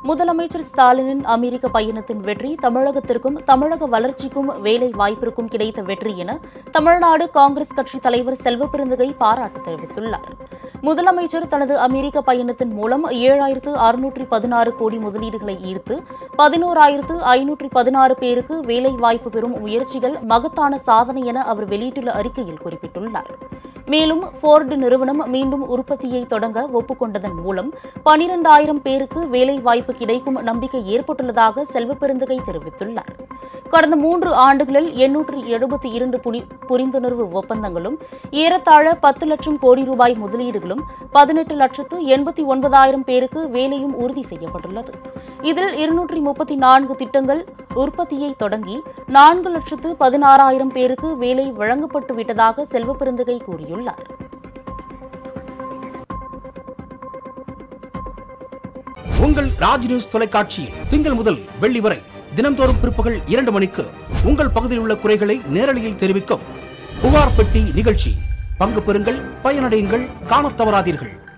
முதலமைச்சர் ஸ்டாலினின் அமெரிக்க பயணத்தின் வெற்றி தமிழகத்திற்கும் தமிழக வளர்ச்சிக்கும் வேலை வாய்ப்பிற்கும் கிடைத்த வெற்றி என தமிழ்நாடு காங்கிரஸ் கட்சித் தலைவர் செல்வபெருந்தகை பாராட்டு தெரிவித்துள்ளார். முதலமைச்சர் தனது அமெரிக்க பயணத்தின் மூலம் 7,616 கோடி முதலீடுகளை ஈர்த்து 11,516 பேருக்கு வேலை வாய்ப்பு பெறும் முயற்சிகள் மகத்தான சாதனை என அவர் வெளியிட்டுள்ள அறிக்கையில் குறிப்பிட்டுள்ளார். மேலும் ஃபோர்டு நிறுவனம் மீண்டும் உற்பத்தியை தொடங்க ஒப்புக்கொண்டதன் மூலம் 12,000 பேருக்கு வேலை வாய்ப்பு கிடைக்கும் நம்பிக்கை ஏற்பட்டுள்ளதாக செல்வபெருந்தகை தெரிவித்துள்ளார். கடந்த 3 ஆண்டுகளில் 872 புரிந்துணர்வு ஒப்பந்தங்களும் ஏறத்தாழ 10 லட்சம் கோடி ரூபாய் முதலீடுகளும் 18,89,000 பேருக்கு வேலையும் உறுதி செய்யப்பட்டுள்ளது. இதில் 234 திட்டங்கள் உற்பத்தியை தொடங்கி 4,16,000 பேருக்கு வேலை வழங்கப்பட்டு விட்டதாக செல்வபெருந்தகை கூறியுள்ளார். உங்கள் ராஜ் நியூஸ் தொலைக்காட்சியில் திங்கள் முதல் வெள்ளி வரை தினந்தோறும் பிற்பகல் 2 மணிக்கு உங்கள் பகுதியில் உள்ள குறைகளை நேரலையில் தெரிவிக்கும் புகார் பெட்டி நிகழ்ச்சி. பங்கு பெறுங்கள், பயனடையுங்கள், காணத் தவறாதீர்கள்.